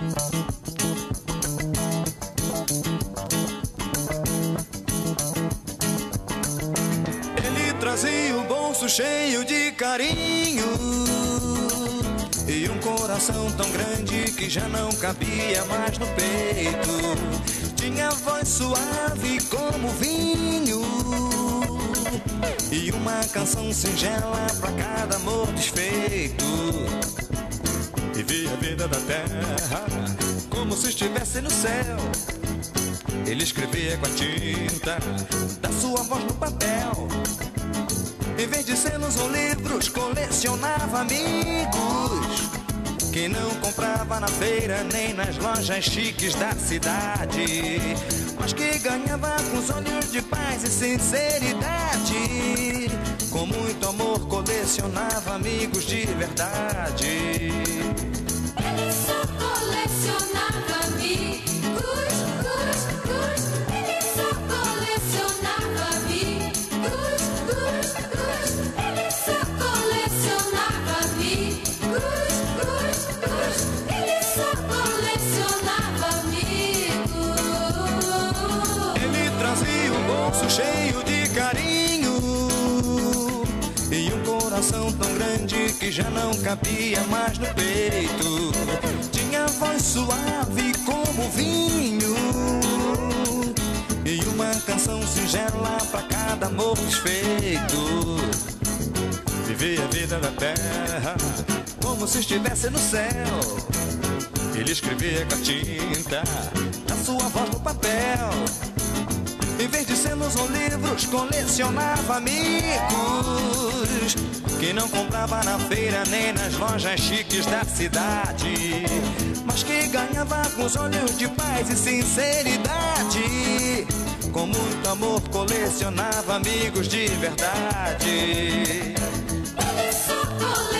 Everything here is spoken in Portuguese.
Ele trazia um bolso cheio de carinho e um coração tão grande que já não cabia mais no peito. Tinha voz suave como vinho e uma canção singela pra cada amor desfeito. Vivia a vida da terra como se estivesse no céu. Ele escrevia com a tinta da sua voz no papel. Em vez de selos ou livros, colecionava amigos que não comprava na feira nem nas lojas chiques da cidade, mas que ganhava com os olhos de paz e sinceridade. Com muito amor colecionava amigos de verdade. Ele só colecionava amigos, ele só colecionava amigos, ele só colecionava amigos, ele só colecionava amigos. Ele trazia um bolso cheio de carinho e um coração tão grande que já não cabia mais no peito. Tinha voz suave como vinho e uma canção singela pra cada amor desfeito. Vivia a vida da terra como se estivesse no céu. Ele escrevia com a tinta da sua voz no papel. Em vez de selos ou livros, colecionava amigos que não comprava na feira nem nas lojas chiques da cidade, mas que ganhava com os olhos de paz e sinceridade. Com muito amor colecionava amigos de verdade. Ele só colecionava